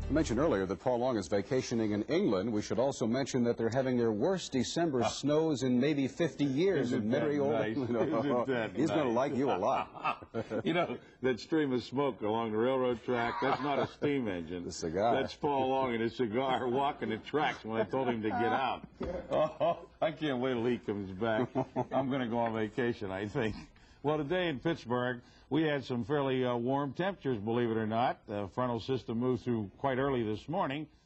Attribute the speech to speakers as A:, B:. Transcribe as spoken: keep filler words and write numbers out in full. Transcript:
A: I mentioned earlier that Paul Long is vacationing in England. We should also mention that they're having their worst December snows in maybe fifty years.
B: Isn't
A: in Merry
B: that
A: old
B: nice?
A: England.
B: Isn't that
A: He's
B: nice?
A: going to like you a lot.
B: You know, that stream of smoke along the railroad track, that's not a steam engine.
A: The cigar.
B: That's Paul Long and his cigar walking the tracks when I told him to get out. Oh, I can't wait till he comes back. I'm going to go on vacation, I think. Well, today in Pittsburgh, we had some fairly uh, warm temperatures, believe it or not. The frontal system moved through quite early this morning,